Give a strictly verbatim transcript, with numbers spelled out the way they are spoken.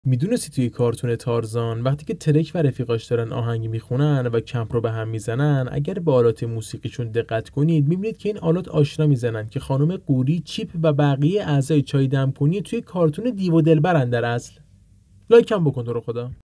میدونستی توی کارتون تارزان وقتی که ترک و رفیقاش دارن آهنگ میخونن و کمپ رو به هم میزنن، اگر به آلات موسیقیشون دقت کنید میبینید که این آلات آشنا میزنن که خانم قوری، چیپ و بقیه اعضای چای دمکنی توی کارتون دیو و دلبرن در اصل. لایک هم بکن تو رو خدا.